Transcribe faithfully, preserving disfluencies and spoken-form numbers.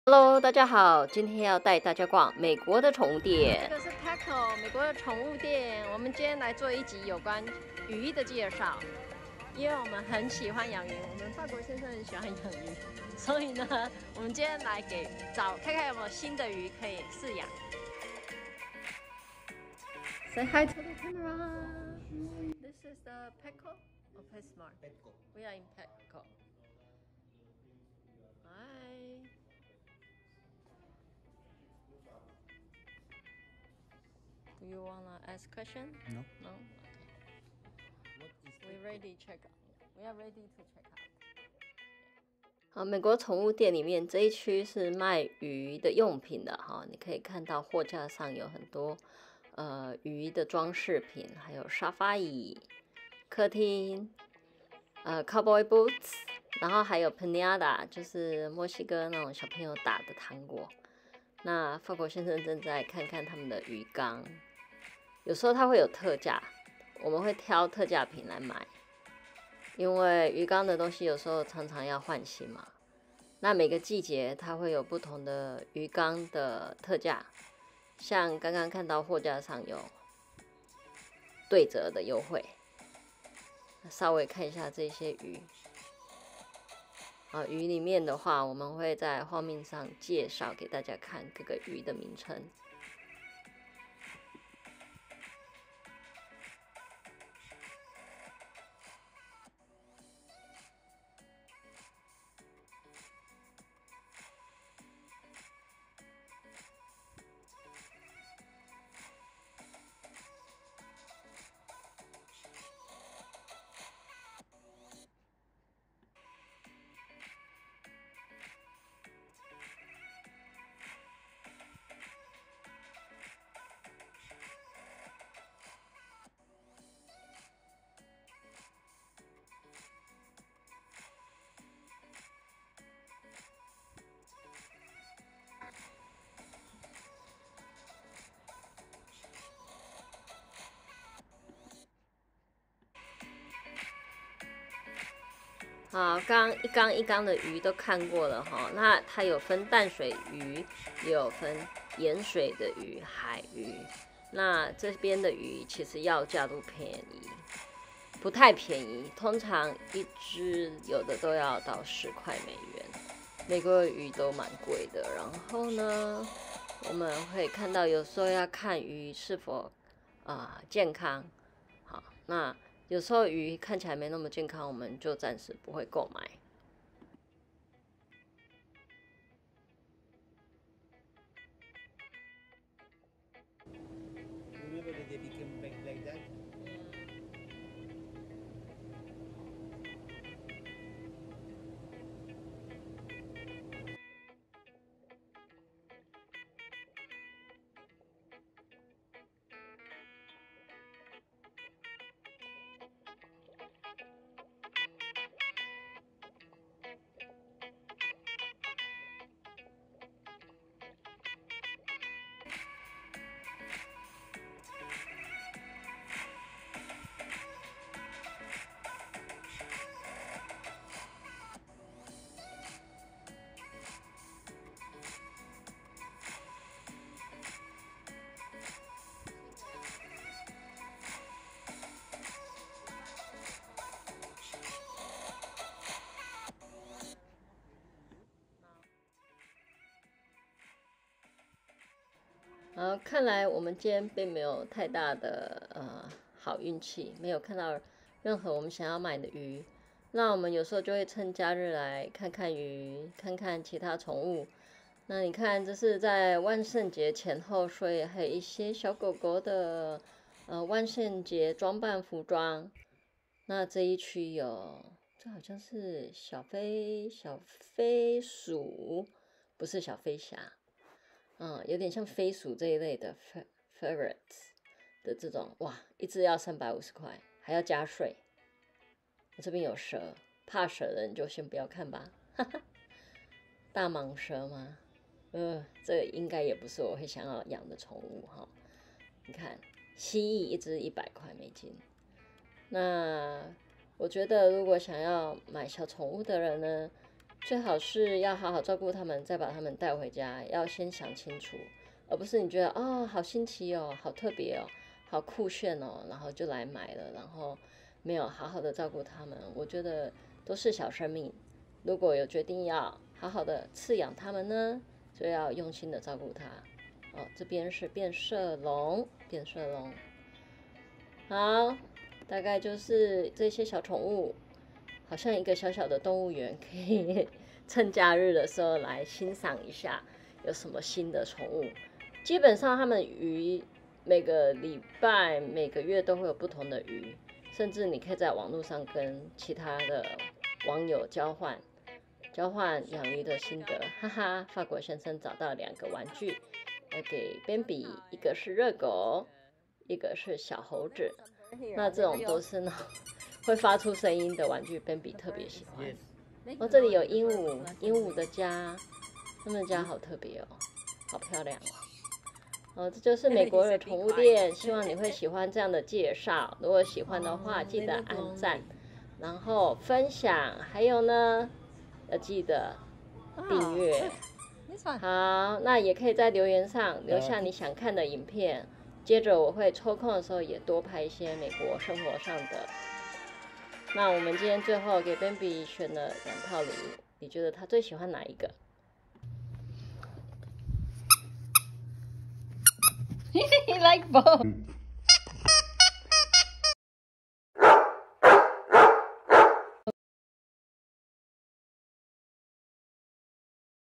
Hello，大家好，今天要带大家逛美国的宠物店。 这个是 Petco 美国的宠物店。我们今天来做一集有关鱼的介绍，因为我们很喜欢养鱼，我们法国先生很喜欢养鱼，所以呢，我们今天来给找看看有没有新的鱼可以饲养。Say hi to the camera. This is the Petco or PetSmart. Petco. We are in Petco. Hi. Do you wanna ask question? No. No. What is We ready check. We are ready to check out. 好，美国宠物店里面这一区是卖鱼的用品的哈，你可以看到货架上有很多呃鱼的装饰品，还有沙发椅、客厅、呃 cowboy boots， 然后还有 piñata， 就是墨西哥那种小朋友打的糖果。那法国先生正在看看他们的鱼缸，有时候它会有特价，我们会挑特价品来买。因为鱼缸的东西有时候常常要换新嘛，那每个季节它会有不同的鱼缸的特价，像刚刚看到货架上有对折的优惠，稍微看一下这些鱼。啊，鱼里面的话，我们会在画面上介绍给大家看各个鱼的名称。好，刚一缸一缸的鱼都看过了哈，那它有分淡水鱼，也有分盐水的鱼、海鱼。那这边的鱼其实要价都便宜，不太便宜，通常一只有的都要到十块美元。美国的鱼都蛮贵的，然后呢，我们会看到有时候要看鱼是否啊、呃、健康，好，那。有时候鱼看起来没那么健康，我们就暂时不会购买。 Remember that they became like, like that? 呃，看来我们今天并没有太大的呃好运气，没有看到任何我们想要买的鱼。那我们有时候就会趁假日来看看鱼，看看其他宠物。那你看，这是在万圣节前后，所以还有一些小狗狗的呃万圣节装扮服装。那这一区有，这好像是小飞小飞鼠，不是小飞侠。嗯，有点像飞鼠这一类的 ferrets 的这种，哇，一只要三百五十块，还要加税。我这边有蛇，怕蛇的人就先不要看吧。大蟒蛇吗？呃，这个应该也不是我会想要养的宠物哈。你看，蜥蜴一只一百块美金。那我觉得，如果想要买小宠物的人呢， 最好是要好好照顾他们，再把他们带回家，要先想清楚，而不是你觉得哦好新奇哦，好特别哦，好酷炫哦，然后就来买了，然后没有好好的照顾他们。我觉得都是小生命，如果有决定要好好的饲养他们呢，就要用心的照顾它。哦，这边是变色龙，变色龙。好，大概就是这些小宠物。好像一个小小的动物园，可以趁假日的时候来欣赏一下有什么新的宠物。基本上他们鱼每个礼拜、每个月都会有不同的鱼，甚至你可以在网络上跟其他的网友交换交换养鱼的心得。哈哈，法国先生找到两个玩具，要给 Bambi， 一个是热狗，一个是小猴子。那这种都是呢。会发出声音的玩具 ，Bambi 特别喜欢。哦，这里有鹦鹉，鹦鹉的家，他们家好特别哦，好漂亮哦。哦，这就是美国的宠物店，希望你会喜欢这样的介绍。如果喜欢的话，记得按赞，然后分享，还有呢，要记得订阅。好，那也可以在留言上留下你想看的影片，接着我会抽空的时候也多拍一些美国生活上的。那我们今天最后给 Bambi 选了两套礼物，你觉得他最喜欢哪一个？He like both.